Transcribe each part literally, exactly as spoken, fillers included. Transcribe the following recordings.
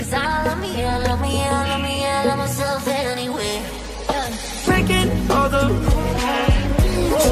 'Cause I love me, I love me, I love me, I love myself anyway. Breaking all the rules.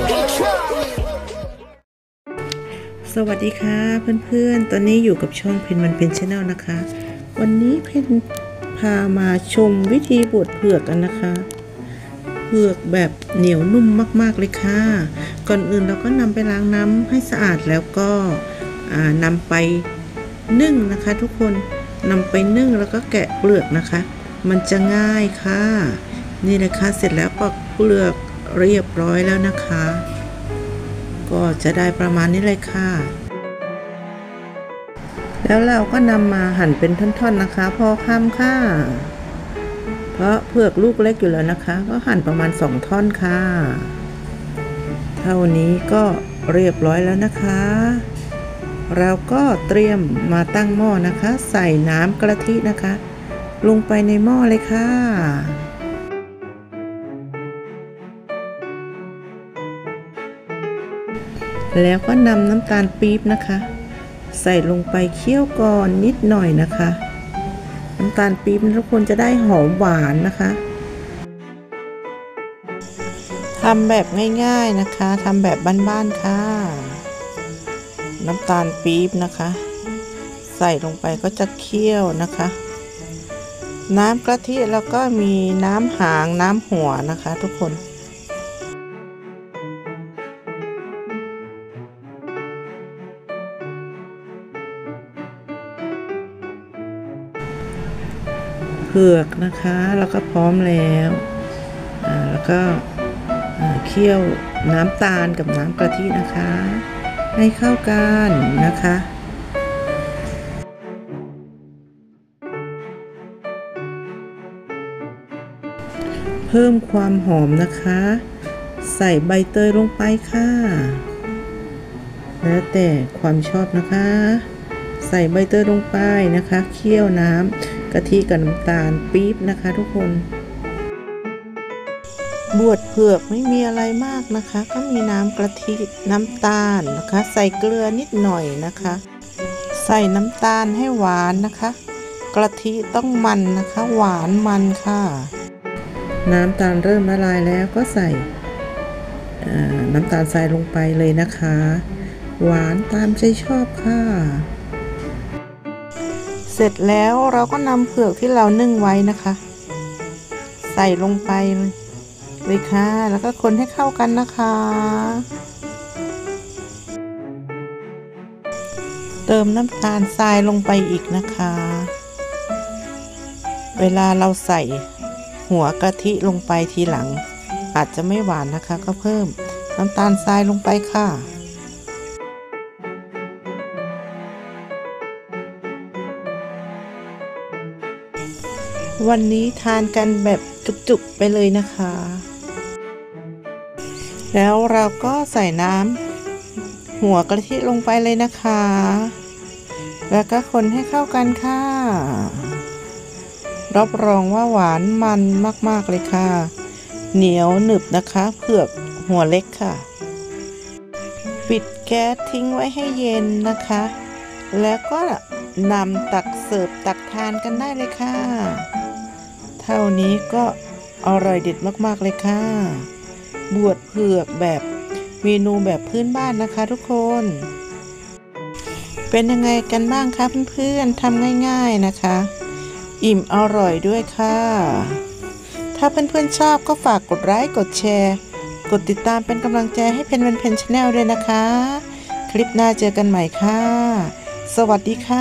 สวัสดีค่ะเพื่อนๆตอนนี้อยู่กับช่องเพนมันเป็นชาแนลนะคะวันนี้เพนพามาชมวิธีบดเผือกกันนะคะเผือกแบบเหนียวนุ่มมากๆเลยค่ะก่อนอื่นเราก็นำไปล้างน้ำให้สะอาดแล้วก็นำไปนึ่งนะคะทุกคนนำไปนึ่งแล้วก็แกะเปลือกนะคะมันจะง่ายค่ะนี่เลยค่ะเสร็จแล้วปอกเปลือกเรียบร้อยแล้วนะคะก็จะได้ประมาณนี้เลยค่ะแล้วเราก็นำมาหั่นเป็นท่อนๆนะคะพอคำค่ะเพราะเผือกลูกเล็กอยู่แล้วนะคะก็หั่นประมาณสองท่อนค่ะเท่านี้ก็เรียบร้อยแล้วนะคะเราก็เตรียมมาตั้งหม้อนะคะใส่น้ำกะทินะคะลงไปในหม้อเลยค่ะแล้วก็นำน้ำตาลปี๊บนะคะใส่ลงไปเคี่ยวก่อนนิดหน่อยนะคะน้ำตาลปี๊บทุกคนจะได้หอมหวานนะคะทำแบบง่ายๆนะคะทำแบบบ้านๆค่ะน้ำตาลปี๊บนะคะใส่ลงไปก็จะเคี่ยวนะคะน้ำกะทิแล้วก็มีน้ำหางน้ำหัวนะคะทุกคนเผือกนะคะแล้วก็พร้อมแล้วอ่าแล้วก็เคี่ยวน้ำตาลกับน้ำกะทินะคะให้เข้ากันนะคะเพิ่มความหอมนะคะใส่ใบเตยลงไปค่ะแล้วแต่ความชอบนะคะใส่ใบเตยลงไปนะคะเคี่ยวน้ำกะทิกับน้ำตาลปี๊บนะคะทุกคนบวชเผือกไม่มีอะไรมากนะคะก็มีน้ำกะทิน้ำตาลนะคะใส่เกลือนิดหน่อยนะคะใส่น้ำตาลให้หวานนะคะกะทิต้องมันนะคะหวานมันค่ะน้ำตาลเริ่มละลายแล้วก็ใส่น้ำตาลทรายลงไปเลยนะคะหวานตามใจชอบค่ะเสร็จแล้วเราก็นำเผือกที่เรานึ่งไว้นะคะใส่ลงไปเลยค่ะแล้วก็คนให้เข้ากันนะคะเติมน้ำตาลทรายลงไปอีกนะคะเวลาเราใส่หัวกะทิลงไปทีหลังอาจจะไม่หวานนะคะก็เพิ่มน้ำตาลทรายลงไปค่ะวันนี้ทานกันแบบจุกๆไปเลยนะคะแล้วเราก็ใส่น้ำหัวกะทิลงไปเลยนะคะแล้วก็คนให้เข้ากันค่ะรับรองว่าหวานมันมากๆเลยค่ะเหนียวหนึบนะคะเผือกหัวเล็กค่ะปิดแก๊สทิ้งไว้ให้เย็นนะคะแล้วก็นำตักเสิร์ฟตักทานกันได้เลยค่ะเท่านี้ก็อร่อยเด็ดมากๆเลยค่ะบวชเผือกแบบเมนูแบบพื้นบ้านนะคะทุกคนเป็นยังไงกันบ้างคะเพื่อนๆทำง่ายๆนะคะอิ่มอร่อยด้วยค่ะถ้าเพื่อนๆชอบก็ฝากกดไลค์กดแชร์กดติดตามเป็นกำลังใจให้เพนเพนชาแนลด้วยนะคะคลิปหน้าเจอกันใหม่ค่ะสวัสดีค่ะ